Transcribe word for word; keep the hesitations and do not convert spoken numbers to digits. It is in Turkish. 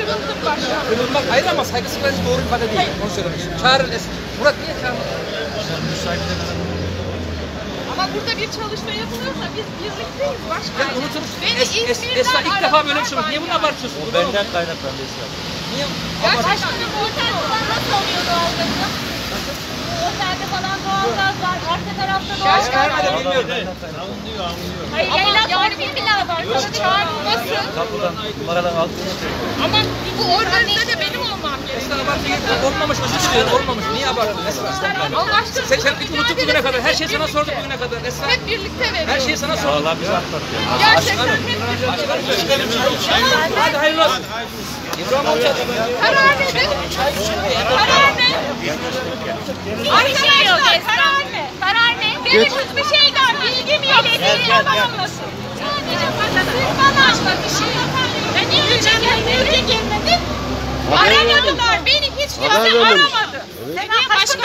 Kırıldım başkanım. Kırılmak ayrı ama saygısızlık doğru ifade değil. Hayır. Onu söylemek istiyorum. Çağırın Esra. Murat niye çağırın? Ama burada bir çalışma yapılıyorsa biz birlikteyiz başkanım. Ben unutulmuş. Beni Es, es, İzmir'den Esra ilk defa böyle bir şey aradılar olmuş. Niye bunu yani. abartıyorsun? O benden kaynaklandı Esra. Niye? Gerçekten bu otelde falan nasıl oluyor doğalgazı? Bu otelde falan doğalgaz var. Arka tarafta doğalgaz var. Vermeden bilmiyorum. Anlıyor, anlıyor. Hayır, yayla var bir bile var. Bana çağrılması. Kapıdan numaradan altına Ama bu organize de benim olmam gerekiyor. Esra abartı yeter. Olmamış. Özür diliyorum. Olmamış. Niye abartıyorsun Esra? Allah aşkına. Sen, sen hiç unuttuk bugüne kadar. Her şeyi sana sorduk bugüne kadar. Esra. Hep birlikte veriyoruz. Her şeyi sana sorduk. Vallahi biz atlattık. Gerçekten hep birlikte. Hadi hayırlı olsun. İbrahim Hoca. Karar verin. Karar ne? Arkadaşlar karar ne? Karar ne? Benim hiçbir şeyden bilgim yok. Belediye anlamasın. Sadece siz bana bir şey yapar. Ben niye ülke girmedim? Aramadılar. Beni hiç kimse aramadı. Sen başka